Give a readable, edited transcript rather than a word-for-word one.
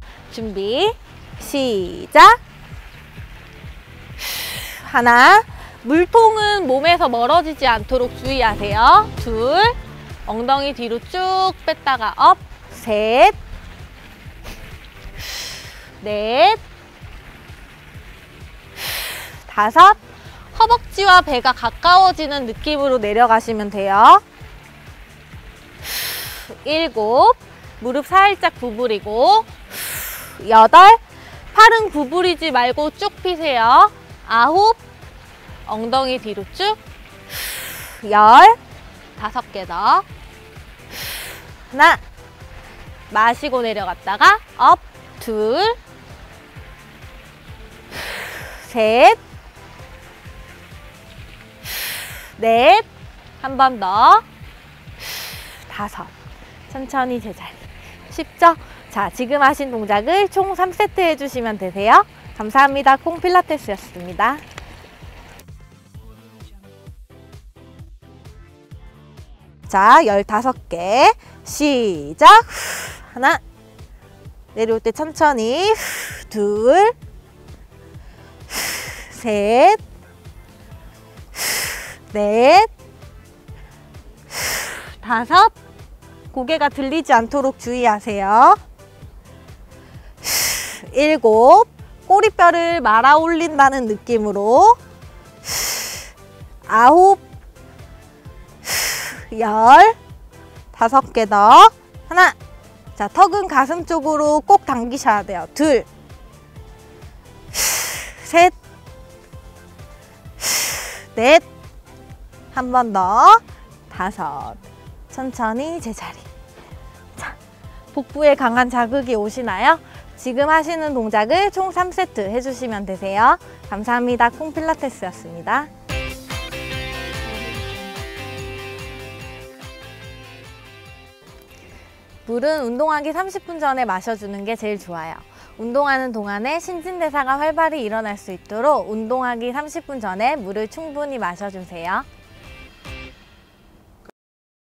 준비, 시작! 하나, 물통은 몸에서 멀어지지 않도록 주의하세요. 둘, 엉덩이 뒤로 쭉 뺐다가 업, 셋, 넷, 다섯, 허벅지와 배가 가까워지는 느낌으로 내려가시면 돼요. 일곱, 무릎 살짝 구부리고, 여덟, 팔은 구부리지 말고 쭉 펴세요. 아홉, 엉덩이 뒤로 쭉, 열, 5개 더, 하나, 마시고 내려갔다가 업, 둘, 셋, 넷, 한 번 더, 5, 천천히 제자리. 쉽죠? 자, 지금 하신 동작을 총 3세트 해주시면 되세요. 감사합니다. 콩필라테스였습니다. 자, 15개. 시작! 하나, 내려올 때 천천히. 둘, 셋, 넷, 5, 고개가 들리지 않도록 주의하세요. 7, 꼬리뼈를 말아 올린다는 느낌으로. 9, 10, 5개 더. 하나. 자, 턱은 가슴 쪽으로 꼭 당기셔야 돼요. 둘, 셋, 넷, 한 번 더, 5. 천천히 제자리. 자, 복부에 강한 자극이 오시나요? 지금 하시는 동작을 총 3세트 해주시면 되세요. 감사합니다. 콩필라테스였습니다. 물은 운동하기 30분 전에 마셔주는 게 제일 좋아요. 운동하는 동안에 신진대사가 활발히 일어날 수 있도록 운동하기 30분 전에 물을 충분히 마셔주세요.